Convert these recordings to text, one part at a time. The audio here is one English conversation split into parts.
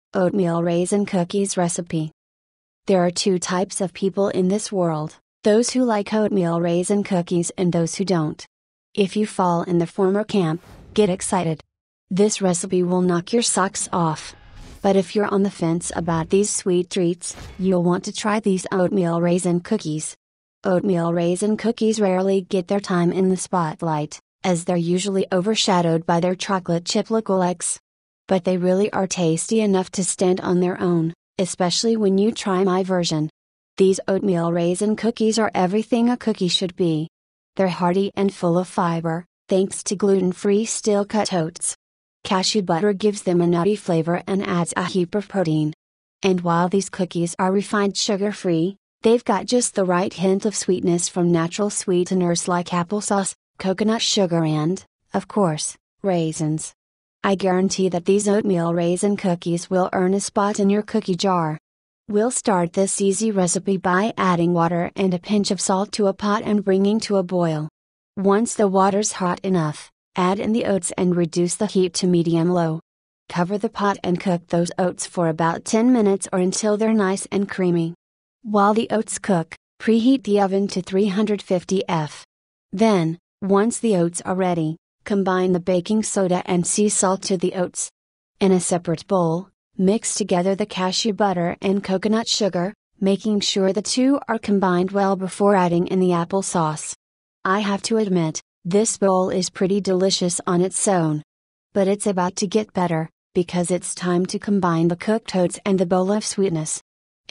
Oatmeal Raisin Cookies recipe. There are two types of people in this world, those who like oatmeal raisin cookies and those who don't. If you fall in the former camp, get excited. This recipe will knock your socks off. But if you're on the fence about these sweet treats, you'll want to try these oatmeal raisin cookies. Oatmeal raisin cookies rarely get their time in the spotlight, as they're usually overshadowed by their chocolate chip lookalikes. But they really are tasty enough to stand on their own, especially when you try my version. These oatmeal raisin cookies are everything a cookie should be. They're hearty and full of fiber, thanks to gluten-free steel-cut oats. Cashew butter gives them a nutty flavor and adds a heap of protein. And while these cookies are refined sugar-free, they've got just the right hint of sweetness from natural sweeteners like applesauce, coconut sugar and, of course, raisins. I guarantee that these oatmeal raisin cookies will earn a spot in your cookie jar. We'll start this easy recipe by adding water and a pinch of salt to a pot and bringing to a boil. Once the water's hot enough, add in the oats and reduce the heat to medium-low. Cover the pot and cook those oats for about 10 minutes or until they're nice and creamy. While the oats cook, preheat the oven to 350 F. Then, once the oats are ready, combine the baking soda and sea salt to the oats. In a separate bowl, mix together the cashew butter and coconut sugar, making sure the two are combined well before adding in the applesauce. I have to admit, this bowl is pretty delicious on its own. But it's about to get better, because it's time to combine the cooked oats and the bowl of sweetness.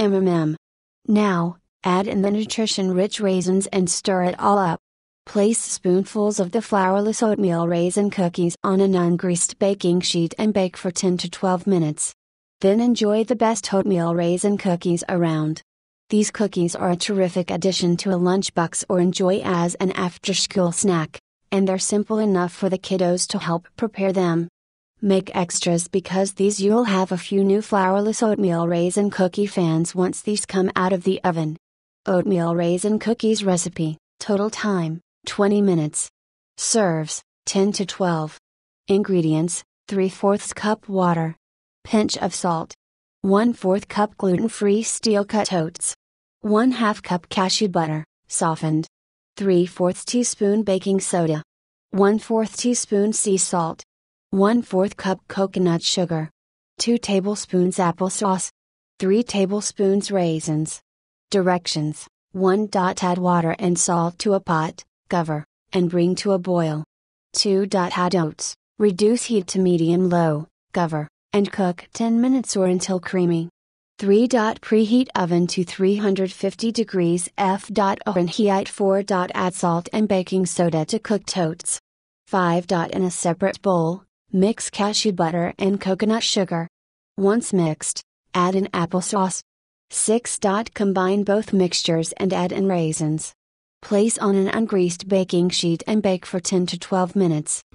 Now, add in the nutrition-rich raisins and stir it all up. Place spoonfuls of the flourless oatmeal raisin cookies on an ungreased baking sheet and bake for 10 to 12 minutes. Then enjoy the best oatmeal raisin cookies around. These cookies are a terrific addition to a lunchbox or enjoy as an after-school snack, and they're simple enough for the kiddos to help prepare them. Make extras because you'll have a few new flourless oatmeal raisin cookie fans once these come out of the oven. Oatmeal raisin cookies recipe, total time, 20 minutes. Serves, 10 to 12. Ingredients, 3/4 cup water. Pinch of salt. 1/4 cup gluten-free steel-cut oats. 1/2 cup cashew butter, softened. 3/4 teaspoon baking soda. 1/4 teaspoon sea salt. 1/4 cup coconut sugar. 2 tablespoons applesauce. 3 tablespoons raisins. Directions: 1. Add water and salt to a pot, cover, and bring to a boil. 2. Add oats, reduce heat to medium-low, cover, and cook 10 minutes or until creamy. 3. Preheat oven to 350 degrees F. Oven heat 4. Add salt and baking soda to cooked oats. 5. In a separate bowl, mix cashew butter and coconut sugar. Once mixed, add in applesauce. 6. Combine both mixtures and add in raisins. Place on an ungreased baking sheet and bake for 10 to 12 minutes.